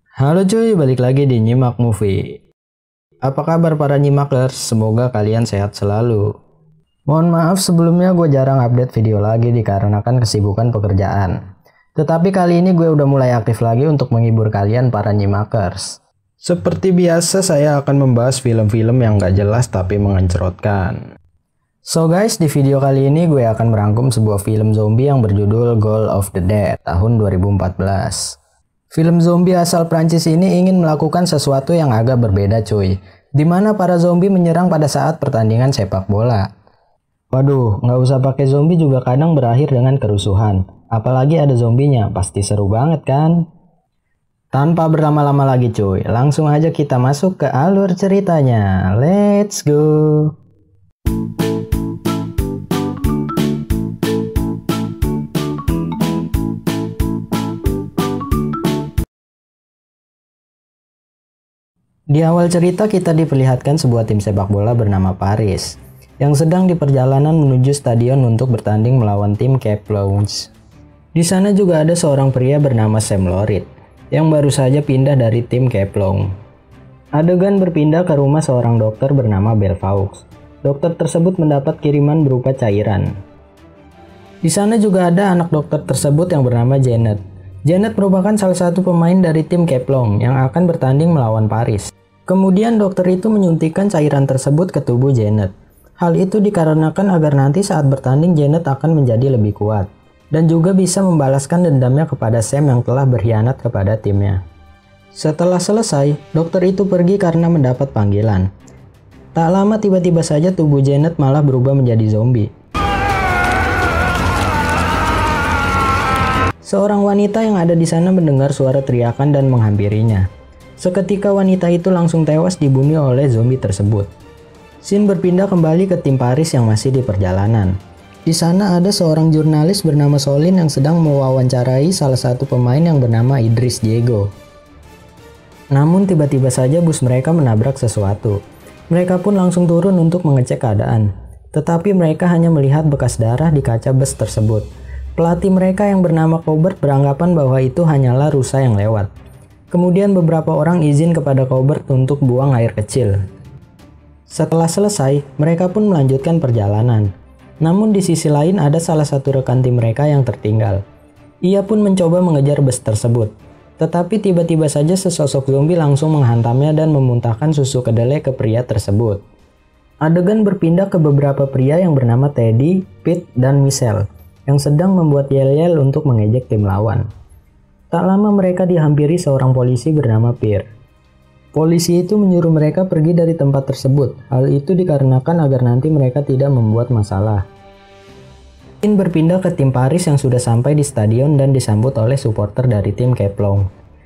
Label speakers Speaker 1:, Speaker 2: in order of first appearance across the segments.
Speaker 1: Halo cuy, balik lagi di Nyimak Movie. Apa kabar para nyimakers? Semoga kalian sehat selalu. Mohon maaf sebelumnya gue jarang update video lagi dikarenakan kesibukan pekerjaan. Tetapi kali ini gue udah mulai aktif lagi untuk menghibur kalian para nyimakers. Seperti biasa saya akan membahas film-film yang gak jelas tapi mengencerotkan. So guys, di video kali ini gue akan merangkum sebuah film zombie yang berjudul Goal of the Dead tahun 2014. Film zombie asal Prancis ini ingin melakukan sesuatu yang agak berbeda cuy, di mana para zombie menyerang pada saat pertandingan sepak bola. Waduh, nggak usah pakai zombie juga kadang berakhir dengan kerusuhan. Apalagi ada zombinya, pasti seru banget kan? Tanpa berlama-lama lagi cuy, langsung aja kita masuk ke alur ceritanya. Let's go! Di awal cerita kita diperlihatkan sebuah tim sepak bola bernama Paris yang sedang di perjalanan menuju stadion untuk bertanding melawan tim Cape Lounge. Di sana juga ada seorang pria bernama Sam Lorit yang baru saja pindah dari tim Cape Lounge. Adegan berpindah ke rumah seorang dokter bernama Belfaux. Dokter tersebut mendapat kiriman berupa cairan. Di sana juga ada anak dokter tersebut yang bernama Janet. Janet merupakan salah satu pemain dari tim Cape Lounge yang akan bertanding melawan Paris. Kemudian dokter itu menyuntikkan cairan tersebut ke tubuh Janet. Hal itu dikarenakan agar nanti saat bertanding Janet akan menjadi lebih kuat. Dan juga bisa membalaskan dendamnya kepada Sam yang telah berkhianat kepada timnya. Setelah selesai, dokter itu pergi karena mendapat panggilan. Tak lama tiba-tiba saja tubuh Janet malah berubah menjadi zombie. Seorang wanita yang ada di sana mendengar suara teriakan dan menghampirinya. Seketika wanita itu langsung tewas dibunuh oleh zombie tersebut. Scene berpindah kembali ke tim Paris yang masih di perjalanan. Di sana ada seorang jurnalis bernama Solin yang sedang mewawancarai salah satu pemain yang bernama Idris Diego. Namun tiba-tiba saja bus mereka menabrak sesuatu. Mereka pun langsung turun untuk mengecek keadaan. Tetapi mereka hanya melihat bekas darah di kaca bus tersebut. Pelatih mereka yang bernama Colbert beranggapan bahwa itu hanyalah rusa yang lewat. Kemudian beberapa orang izin kepada Colbert untuk buang air kecil. Setelah selesai, mereka pun melanjutkan perjalanan. Namun di sisi lain ada salah satu rekan tim mereka yang tertinggal. Ia pun mencoba mengejar bus tersebut. Tetapi tiba-tiba saja sesosok zombie langsung menghantamnya dan memuntahkan susu kedelai ke pria tersebut. Adegan berpindah ke beberapa pria yang bernama Teddy, Pete, dan Michelle yang sedang membuat yel-yel untuk mengejek tim lawan. Tak lama mereka dihampiri seorang polisi bernama Pierre. Polisi itu menyuruh mereka pergi dari tempat tersebut. Hal itu dikarenakan agar nanti mereka tidak membuat masalah. Scene berpindah ke tim Paris yang sudah sampai di stadion dan disambut oleh supporter dari tim Cape Lounge.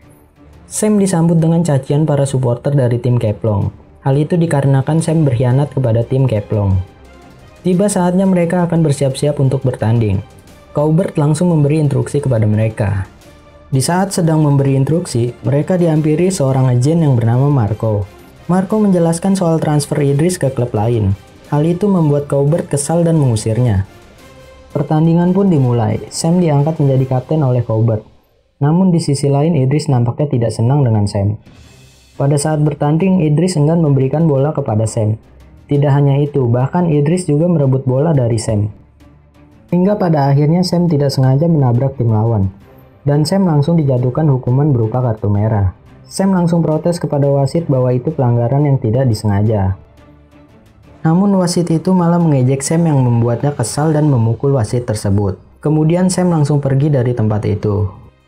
Speaker 1: Sam disambut dengan cacian para supporter dari tim Cape Lounge. Hal itu dikarenakan Sam berkhianat kepada tim Cape Lounge. Tiba saatnya mereka akan bersiap-siap untuk bertanding. Colbert langsung memberi instruksi kepada mereka. Di saat sedang memberi instruksi, mereka dihampiri seorang agen yang bernama Marco. Marco menjelaskan soal transfer Idris ke klub lain. Hal itu membuat Colbert kesal dan mengusirnya. Pertandingan pun dimulai. Sam diangkat menjadi kapten oleh Colbert. Namun di sisi lain Idris nampaknya tidak senang dengan Sam. Pada saat bertanding, Idris enggan memberikan bola kepada Sam. Tidak hanya itu, bahkan Idris juga merebut bola dari Sam. Hingga pada akhirnya Sam tidak sengaja menabrak tim lawan. Dan Sam langsung dijatuhkan hukuman berupa kartu merah. Sam langsung protes kepada wasit bahwa itu pelanggaran yang tidak disengaja. Namun wasit itu malah mengejek Sam yang membuatnya kesal dan memukul wasit tersebut. Kemudian Sam langsung pergi dari tempat itu.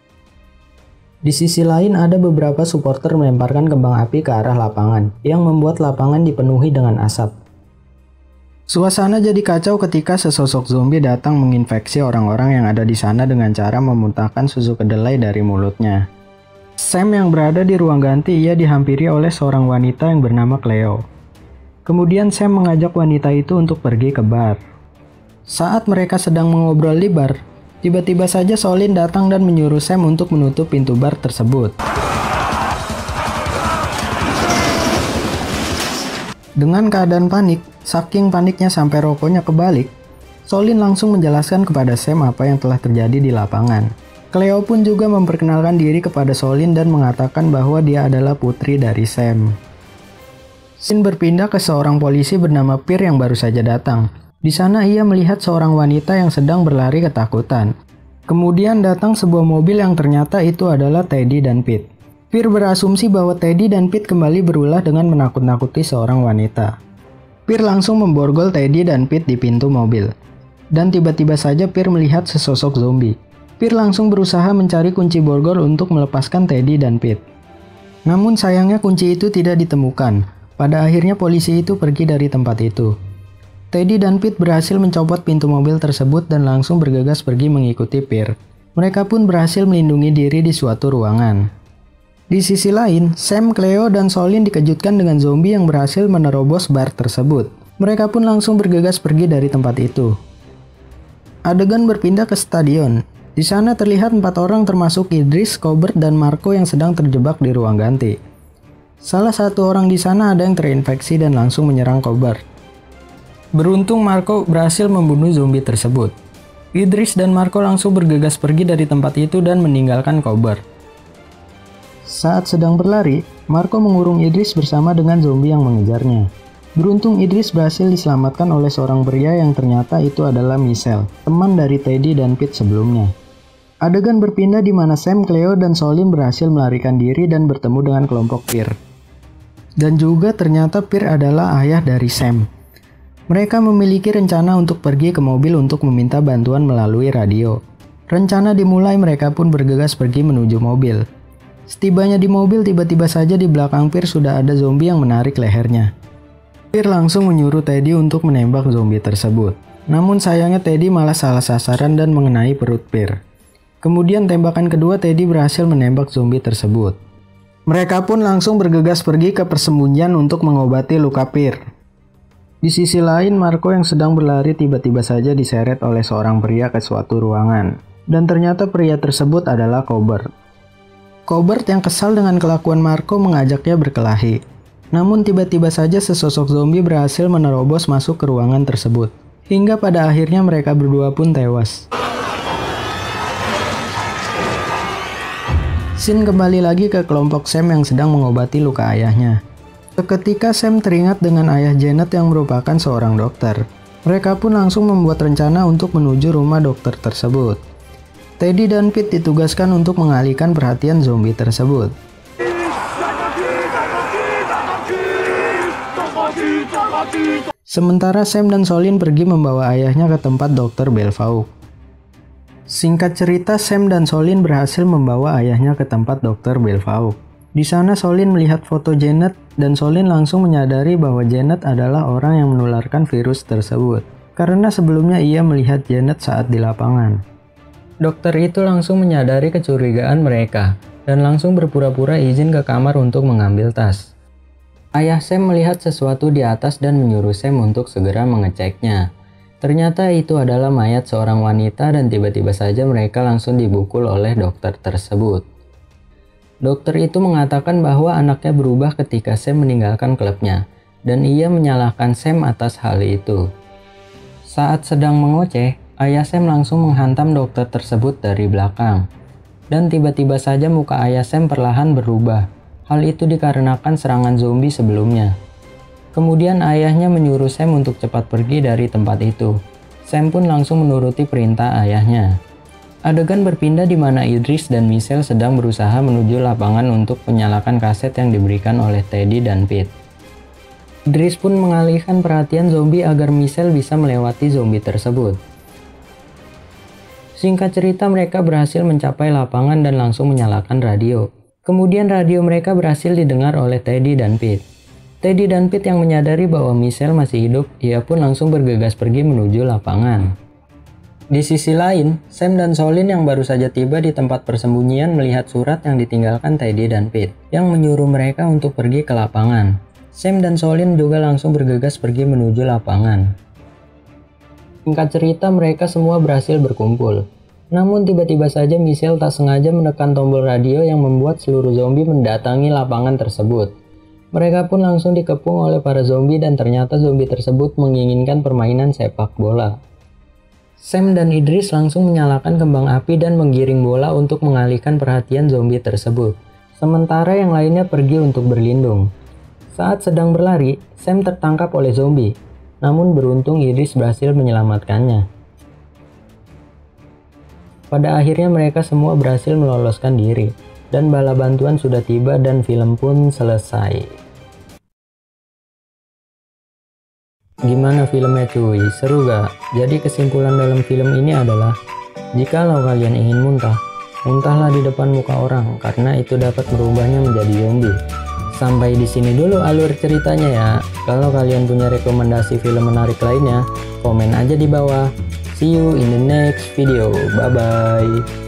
Speaker 1: Di sisi lain ada beberapa supporter melemparkan kembang api ke arah lapangan yang membuat lapangan dipenuhi dengan asap. Suasana jadi kacau ketika sesosok zombie datang menginfeksi orang-orang yang ada di sana dengan cara memuntahkan susu kedelai dari mulutnya. Sam yang berada di ruang ganti, ia dihampiri oleh seorang wanita yang bernama Cleo. Kemudian Sam mengajak wanita itu untuk pergi ke bar. Saat mereka sedang mengobrol di bar, tiba-tiba saja Solin datang dan menyuruh Sam untuk menutup pintu bar tersebut. Dengan keadaan panik, saking paniknya sampai rokoknya kebalik, Solin langsung menjelaskan kepada Sam apa yang telah terjadi di lapangan. Cleo pun juga memperkenalkan diri kepada Solin dan mengatakan bahwa dia adalah putri dari Sam. Scene berpindah ke seorang polisi bernama Pierre yang baru saja datang. Di sana ia melihat seorang wanita yang sedang berlari ketakutan. Kemudian datang sebuah mobil yang ternyata itu adalah Teddy dan Pete. Pierre berasumsi bahwa Teddy dan Pete kembali berulah dengan menakut-nakuti seorang wanita. Pierre langsung memborgol Teddy dan Pete di pintu mobil. Dan tiba-tiba saja Pierre melihat sesosok zombie. Pierre langsung berusaha mencari kunci borgol untuk melepaskan Teddy dan Pete. Namun sayangnya kunci itu tidak ditemukan. Pada akhirnya polisi itu pergi dari tempat itu. Teddy dan Pete berhasil mencopot pintu mobil tersebut dan langsung bergegas pergi mengikuti Pierre. Mereka pun berhasil melindungi diri di suatu ruangan. Di sisi lain, Sam, Cleo, dan Solin dikejutkan dengan zombie yang berhasil menerobos bar tersebut. Mereka pun langsung bergegas pergi dari tempat itu. Adegan berpindah ke stadion. Di sana terlihat 4 orang termasuk Idris, Cobert, dan Marco yang sedang terjebak di ruang ganti. Salah satu orang di sana ada yang terinfeksi dan langsung menyerang Cobert. Beruntung Marco berhasil membunuh zombie tersebut. Idris dan Marco langsung bergegas pergi dari tempat itu dan meninggalkan Cobert. Saat sedang berlari, Marco mengurung Idris bersama dengan zombie yang mengejarnya. Beruntung Idris berhasil diselamatkan oleh seorang pria yang ternyata itu adalah Michelle, teman dari Teddy dan Pete sebelumnya. Adegan berpindah di mana Sam, Cleo, dan Solin berhasil melarikan diri dan bertemu dengan kelompok Pierre. Dan juga ternyata Pierre adalah ayah dari Sam. Mereka memiliki rencana untuk pergi ke mobil untuk meminta bantuan melalui radio. Rencana dimulai, mereka pun bergegas pergi menuju mobil. Setibanya di mobil, tiba-tiba saja di belakang Pierre sudah ada zombie yang menarik lehernya. Pierre langsung menyuruh Teddy untuk menembak zombie tersebut. Namun sayangnya Teddy malah salah sasaran dan mengenai perut Pierre. Kemudian tembakan kedua Teddy berhasil menembak zombie tersebut. Mereka pun langsung bergegas pergi ke persembunyian untuk mengobati luka Pierre. Di sisi lain, Marco yang sedang berlari tiba-tiba saja diseret oleh seorang pria ke suatu ruangan. Dan ternyata pria tersebut adalah Cobert. Cobert yang kesal dengan kelakuan Marco mengajaknya berkelahi. Namun tiba-tiba saja sesosok zombie berhasil menerobos masuk ke ruangan tersebut. Hingga pada akhirnya mereka berdua pun tewas. Scene kembali lagi ke kelompok Sam yang sedang mengobati luka ayahnya. Seketika Sam teringat dengan ayah Janet yang merupakan seorang dokter. Mereka pun langsung membuat rencana untuk menuju rumah dokter tersebut. Teddy dan Pete ditugaskan untuk mengalihkan perhatian zombie tersebut. Sementara Sam dan Solin pergi membawa ayahnya ke tempat Dr. Belfaux. Singkat cerita, Sam dan Solin berhasil membawa ayahnya ke tempat Dr. Belfaux. Di sana Solin melihat foto Janet dan Solin langsung menyadari bahwa Janet adalah orang yang menularkan virus tersebut. Karena sebelumnya ia melihat Janet saat di lapangan. Dokter itu langsung menyadari kecurigaan mereka dan langsung berpura-pura izin ke kamar untuk mengambil tas. Ayah Sam melihat sesuatu di atas dan menyuruh Sam untuk segera mengeceknya. Ternyata itu adalah mayat seorang wanita dan tiba-tiba saja mereka langsung dibukul oleh dokter tersebut. Dokter itu mengatakan bahwa anaknya berubah ketika Sam meninggalkan klubnya dan ia menyalahkan Sam atas hal itu. Saat sedang mengoceh, ayah Sam langsung menghantam dokter tersebut dari belakang. Dan tiba-tiba saja muka ayah Sam perlahan berubah. Hal itu dikarenakan serangan zombie sebelumnya. Kemudian ayahnya menyuruh Sam untuk cepat pergi dari tempat itu. Sam pun langsung menuruti perintah ayahnya. Adegan berpindah di mana Idris dan Michelle sedang berusaha menuju lapangan untuk menyalakan kaset yang diberikan oleh Teddy dan Pete. Idris pun mengalihkan perhatian zombie agar Michelle bisa melewati zombie tersebut. Singkat cerita, mereka berhasil mencapai lapangan dan langsung menyalakan radio. Kemudian radio mereka berhasil didengar oleh Teddy dan Pete. Teddy dan Pete yang menyadari bahwa Michelle masih hidup, ia pun langsung bergegas pergi menuju lapangan. Di sisi lain, Sam dan Solin yang baru saja tiba di tempat persembunyian melihat surat yang ditinggalkan Teddy dan Pete, yang menyuruh mereka untuk pergi ke lapangan. Sam dan Solin juga langsung bergegas pergi menuju lapangan. Singkat cerita, mereka semua berhasil berkumpul. Namun tiba-tiba saja Michelle tak sengaja menekan tombol radio yang membuat seluruh zombie mendatangi lapangan tersebut. Mereka pun langsung dikepung oleh para zombie dan ternyata zombie tersebut menginginkan permainan sepak bola. Sam dan Idris langsung menyalakan kembang api dan menggiring bola untuk mengalihkan perhatian zombie tersebut. Sementara yang lainnya pergi untuk berlindung. Saat sedang berlari, Sam tertangkap oleh zombie. Namun beruntung Idris berhasil menyelamatkannya. Pada akhirnya mereka semua berhasil meloloskan diri. Dan bala bantuan sudah tiba dan film pun selesai. Gimana filmnya cuy? Seru gak? Jadi kesimpulan dalam film ini adalah, jikalau kalian ingin muntah, muntahlah di depan muka orang karena itu dapat merubahnya menjadi zombie. Sampai di sini dulu alur ceritanya ya. Kalau kalian punya rekomendasi film menarik lainnya, komen aja di bawah. See you in the next video. Bye bye.